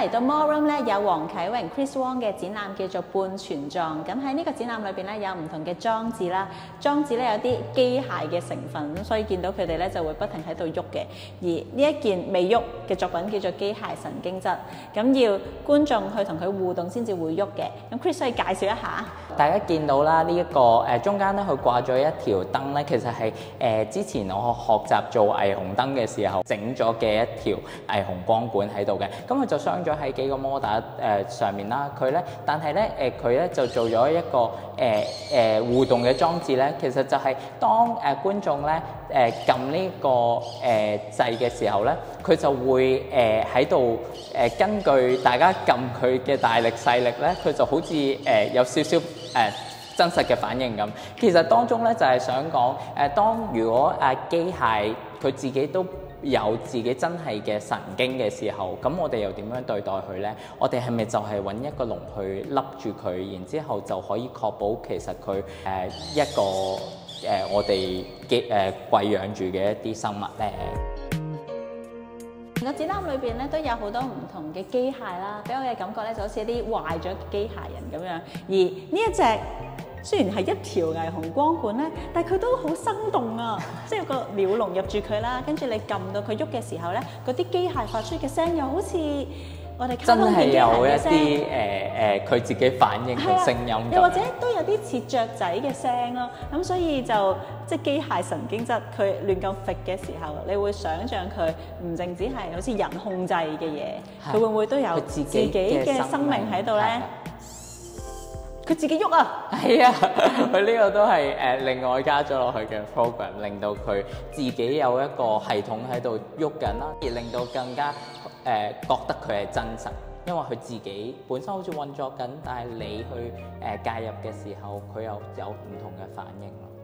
嚟到 More Room 咧，有黃啟榮 Chris Wong 嘅展覽叫做半全狀。咁喺呢個展覽裏邊咧，有唔同嘅裝置啦，裝置咧有啲機械嘅成分，咁所以見到佢哋咧就會不停喺度喐嘅。而呢一件未喐嘅作品叫做機械神經質，咁要觀眾去同佢互動先至會喐嘅。咁 Chris 可以介紹一下。 大家見到啦，呢一個中間咧，佢掛咗一條燈咧，其實係之前我學習做霓虹燈嘅時候整咗嘅一條霓虹光管喺度嘅。咁佢就鑲咗喺幾個摩打上面啦。但係咧佢咧就做咗一個互動嘅裝置咧，其實就係當觀眾咧撳呢個掣嘅時候咧，佢就會喺度根據大家撳佢嘅大力細力咧，佢就好似有少少真實嘅反應咁。其實當中咧就係想講如果機械佢自己都有自己真係嘅神經嘅時候，咁我哋又點樣對待佢呢？我哋係咪就係揾一個籠去笠住佢，然之後就可以確保其實佢一個我哋嘅餵養住嘅一啲生物呢？ 個展覽裏邊咧都有好多唔同嘅機械啦，俾我嘅感覺咧就好似一啲壞咗嘅機械人咁樣。而呢一隻雖然係一條霓虹光管咧，但係佢都好生動啊！即係有個鳥籠入住佢啦，跟住你撳到佢喐嘅時候咧，嗰啲機械發出嘅聲又好似我哋卡通片機械嘅聲， 真係有一啲佢自己反應嘅聲音， 又或者都有啲似雀仔嘅聲咯。咁所以就即係機械神經質，佢亂咁揈嘅時候，你會想像佢唔淨止係好似人控制嘅嘢，佢會唔會都有自己嘅生命喺度咧？佢自己喐啊！ 係啊，佢呢個都係另外加咗落去嘅 program， 令到佢自己有一個系統喺度喐緊啦，而令到更加覺得佢係真實，因為佢自己本身好似運作緊，但係你去介入嘅時候，佢又有唔同嘅反應咯。